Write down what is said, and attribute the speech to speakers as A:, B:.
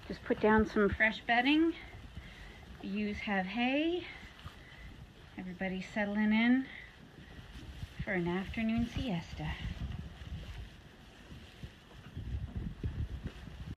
A: Just put down some fresh bedding. The ewes have hay. Everybody's settling in for an afternoon siesta.